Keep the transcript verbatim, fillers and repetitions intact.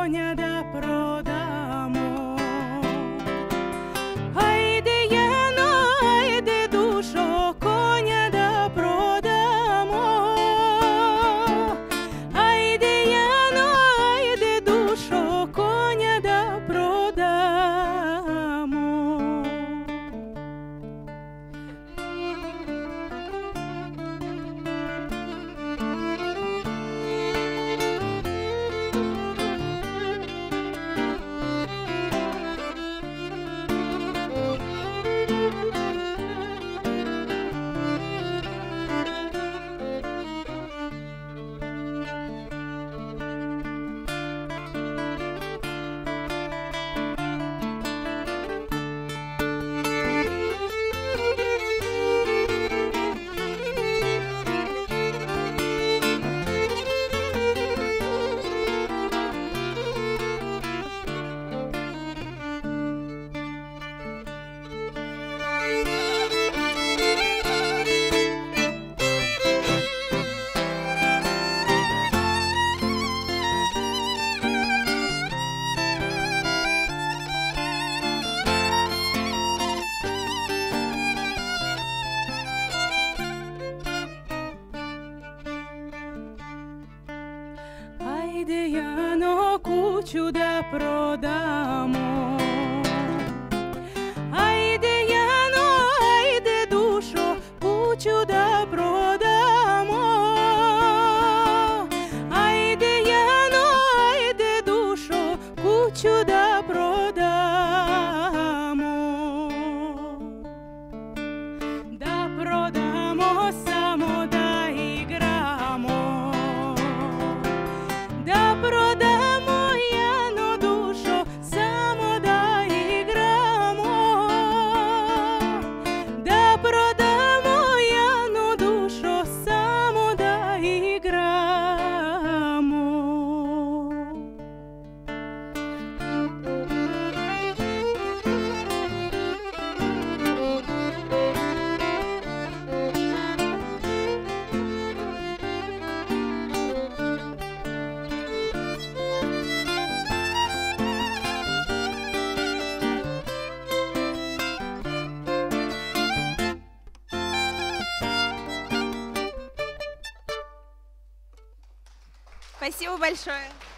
коня да продамо. Айде, Яно, айде, душо, коня да продамо. Айде, Яно, айде, душо, коня да продамо. Айде, Яно, кучу да продамо. Айде, Яно, айде, душо, кучу да продамо. Айде, Яно, айде, душо, кучу да продамо. Да продамо, само да играмо. Да продамо, Яно, душо, само да играмо. Да продамо, Яно, душо, само да играмо. Спасибо большое.